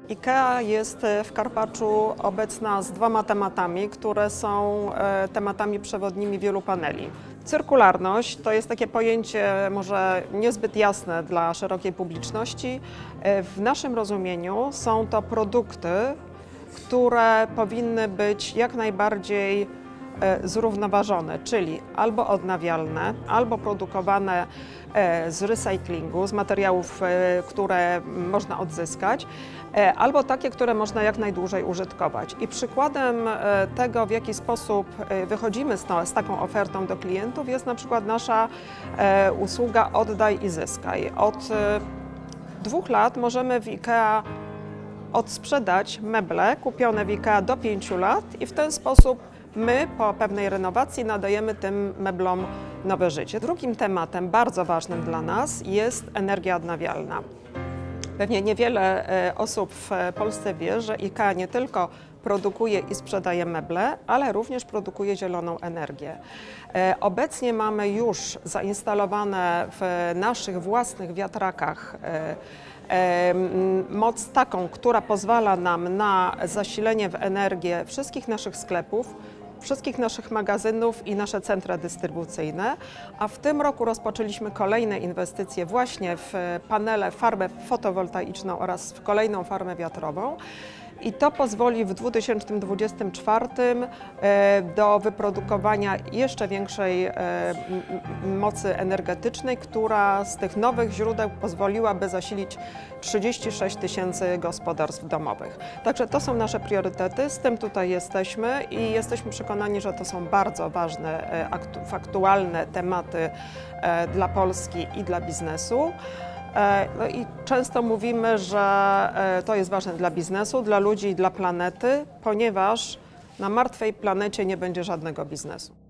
IKEA jest w Karpaczu obecna z dwoma tematami, które są tematami przewodnimi wielu paneli. Cyrkularność to jest takie pojęcie może niezbyt jasne dla szerokiej publiczności. W naszym rozumieniu są to produkty, które powinny być jak najbardziej zrównoważone, czyli albo odnawialne, albo produkowane z recyklingu, z materiałów, które można odzyskać, albo takie, które można jak najdłużej użytkować. I przykładem tego, w jaki sposób wychodzimy z taką ofertą do klientów, jest na przykład nasza usługa Oddaj i Zyskaj. Od 2 lat możemy w IKEA odsprzedać meble kupione w IKEA do 5 lat i w ten sposób my po pewnej renowacji nadajemy tym meblom nowe życie. Drugim tematem bardzo ważnym dla nas jest energia odnawialna. Pewnie niewiele osób w Polsce wie, że IKEA nie tylko produkuje i sprzedaje meble, ale również produkuje zieloną energię. Obecnie mamy już zainstalowane w naszych własnych wiatrakach moc taką, która pozwala nam na zasilenie w energię wszystkich naszych sklepów, wszystkich naszych magazynów i nasze centra dystrybucyjne, a w tym roku rozpoczęliśmy kolejne inwestycje właśnie w panele, farmę fotowoltaiczną oraz w kolejną farmę wiatrową. I to pozwoli w 2024 do wyprodukowania jeszcze większej mocy energetycznej, która z tych nowych źródeł pozwoliłaby zasilić 36 000 gospodarstw domowych. Także to są nasze priorytety, z tym tutaj jesteśmy i jesteśmy przekonani, że to są bardzo ważne, aktualne tematy dla Polski i dla biznesu. No i często mówimy, że to jest ważne dla biznesu, dla ludzi i dla planety, ponieważ na martwej planecie nie będzie żadnego biznesu.